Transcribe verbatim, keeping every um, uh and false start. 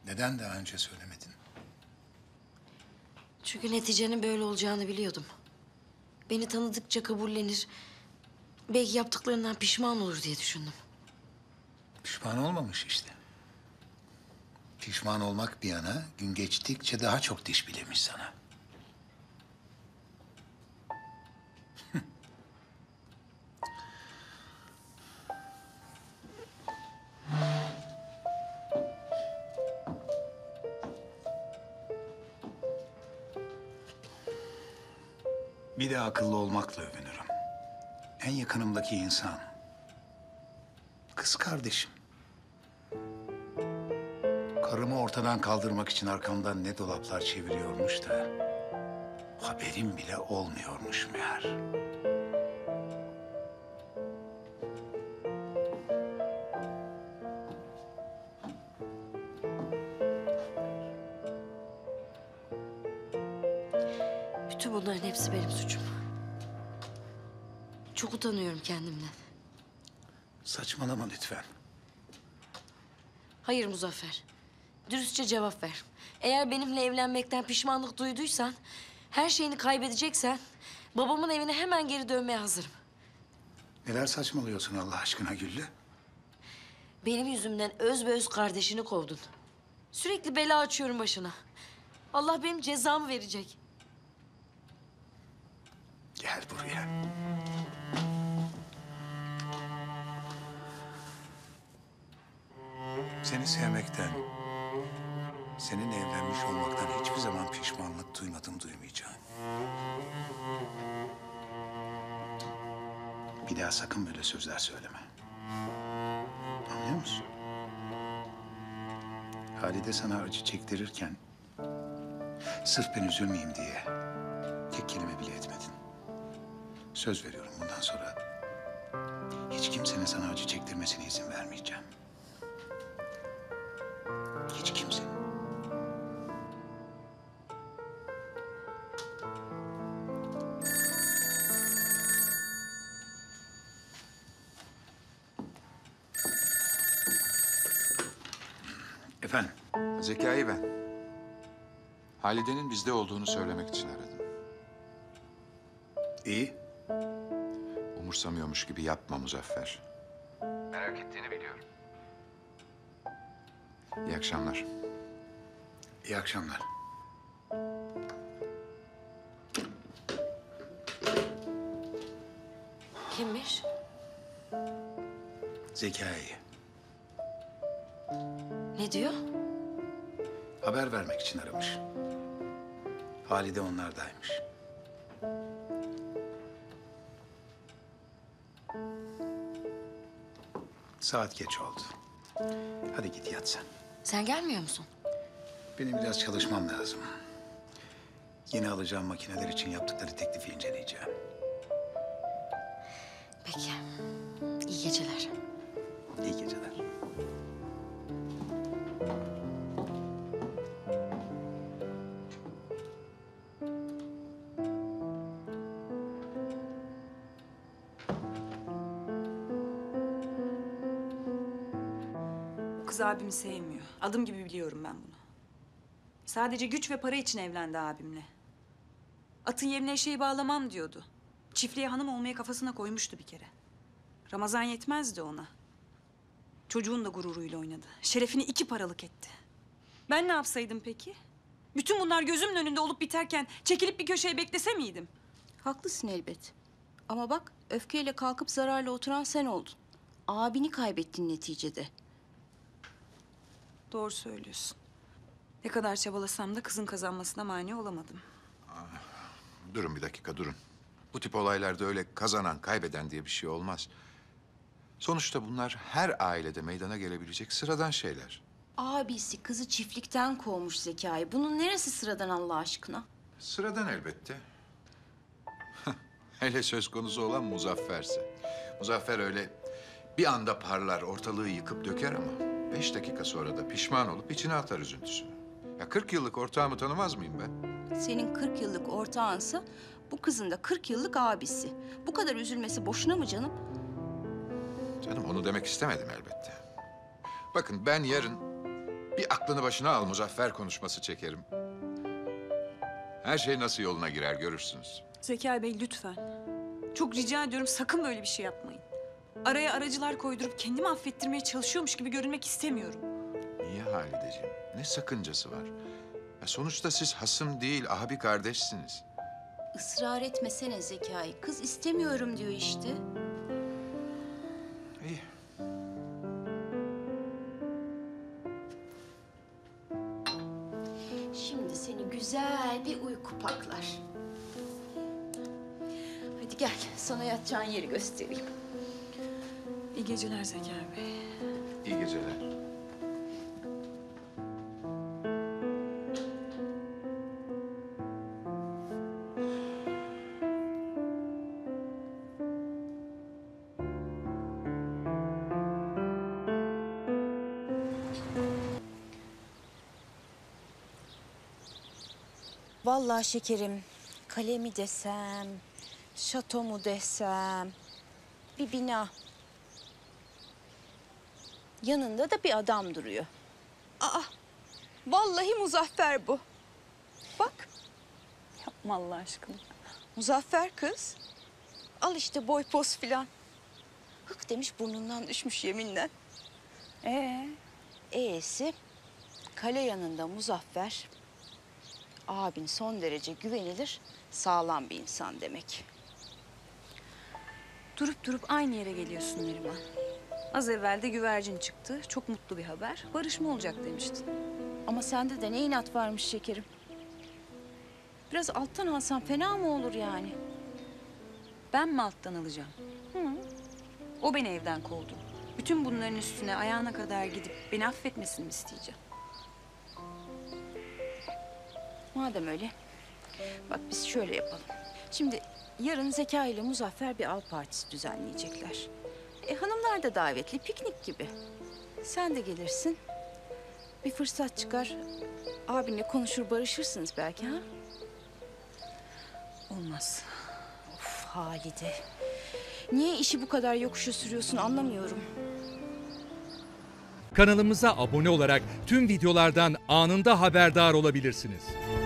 Neden daha önce söylemedin? Çünkü neticenin böyle olacağını biliyordum. Beni tanıdıkça kabullenir, belki yaptıklarından pişman olur diye düşündüm. Pişman olmamış işte. Pişman olmak bir yana, gün geçtikçe daha çok diş bilemiş sana. Bir de akıllı olmakla övünürüm. En yakınımdaki insan. Kız kardeşim. Karımı ortadan kaldırmak için arkamdan ne dolaplar çeviriyormuş da... haberim bile olmuyormuş meğer. Bütün bunların hepsi benim suçum. Çok utanıyorum kendimden. Saçmalama lütfen. Hayır Muzaffer. Dürüstçe cevap ver. Eğer benimle evlenmekten pişmanlık duyduysan, her şeyini kaybedeceksen, babamın evine hemen geri dönmeye hazırım. Neler saçmalıyorsun Allah aşkına Güllü? Benim yüzümden öz be öz kardeşini kovdun. Sürekli bela açıyorum başına. Allah benim cezamı verecek. Gel buraya. Seni sevmekten, seninle evlenmiş olmaktan hiçbir zaman pişmanlık duymadım, duymayacağım. Bir daha sakın böyle sözler söyleme. Anlıyor musun? Halide sana acı çektirirken... sırf ben üzülmeyeyim diye tek kelime bile etmedin. Söz veriyorum bundan sonra hiç kimsenin sana acı çektirmesine izin vermeyeceğim. Hiç kimsenin. Efendim? Zekai ben. Halide'nin bizde olduğunu söylemek için aradım. İyi. Umursamıyormuş gibi yapma Muzaffer. Merak ettiğini biliyorum. İyi akşamlar. İyi akşamlar. Kimmiş? Zekai. Ne diyor? Haber vermek için aramış. Halide onlardaymış. Saat geç oldu. Hadi git yat sen. Sen gelmiyor musun? Benim biraz çalışmam lazım. Yeni alacağım makineler için yaptıkları teklifi inceleyeceğim. Peki. İyi geceler. İyi geceler. Bu kız abimi sevmiyor. Adım gibi biliyorum ben bunu. Sadece güç ve para için evlendi abimle. Atın yerine eşeği bağlamam diyordu. Çiftliğe hanım olmaya kafasına koymuştu bir kere. Ramazan yetmezdi ona. Çocuğun da gururuyla oynadı. Şerefini iki paralık etti. Ben ne yapsaydım peki? Bütün bunlar gözümün önünde olup biterken çekilip bir köşeye beklese miydim? Haklısın elbet. Ama bak öfkeyle kalkıp zararla oturan sen oldun. Abini kaybettin neticede. Doğru söylüyorsun. Ne kadar çabalasam da kızın kazanmasına mani olamadım. Durun bir dakika, durun. Bu tip olaylarda öyle kazanan, kaybeden diye bir şey olmaz. Sonuçta bunlar her ailede meydana gelebilecek sıradan şeyler. Abisi kızı çiftlikten kovmuş Zekai. Bunun neresi sıradan Allah aşkına? Sıradan elbette. Hele söz konusu olan Muzaffer'se. Muzaffer öyle bir anda parlar, ortalığı yıkıp döker ama... beş dakika sonra da pişman olup içine atar üzüntüsünü. Ya kırk yıllık ortağımı tanımaz mıyım ben? Senin kırk yıllık ortağınsa bu kızın da kırk yıllık abisi. Bu kadar üzülmesi boşuna mı canım? Canım onu demek istemedim elbette. Bakın ben yarın Bir aklını başına al, Muzaffer konuşması çekerim. Her şey nasıl yoluna girer görürsünüz. Zekai Bey lütfen. Çok rica ediyorum sakın böyle bir şey yapmayın. Araya aracılar koydurup kendimi affettirmeye çalışıyormuş gibi görünmek istemiyorum. Niye Halideciğim? Ne sakıncası var? Ya sonuçta siz hasım değil, abi kardeşsiniz. Israr etmesene Zekai. Kız istemiyorum diyor işte. İyi. Şimdi seni güzel bir uyku paklar. Hadi gel, sana yatacağın yeri göstereyim. İyi geceler Zekai Bey. İyi geceler. Vallahi şekerim, kale mi desem, şato mu desem, bir bina. Yanında da bir adam duruyor. Aa, vallahi Muzaffer bu. Bak, Yapma Allah aşkına. Muzaffer kız. Al işte boy poz filan. Hık demiş burnundan düşmüş yeminle. Ee, E'si kale yanında Muzaffer. Abin son derece güvenilir, sağlam bir insan demek. durup durup aynı yere geliyorsun Neriman. Az evvel de güvercin çıktı. Çok mutlu bir haber. Barışma olacak demiştin. Ama sende de ne inat varmış şekerim. Biraz alttan alsan fena mı olur yani? Ben mi alttan alacağım? Hı. O beni evden kovdu. Bütün bunların üstüne ayağına kadar gidip beni affetmesini mi isteyeceğim? Madem öyle, bak biz şöyle yapalım. Şimdi yarın Zeka ile Muzaffer bir av partisi düzenleyecekler. E hanımlar da davetli, piknik gibi. Sen de gelirsin. Bir fırsat çıkar, abinle konuşur barışırsınız belki ha? Olmaz. Of Halide. Niye işi bu kadar yokuşa sürüyorsun anlamıyorum. Kanalımıza abone olarak tüm videolardan anında haberdar olabilirsiniz.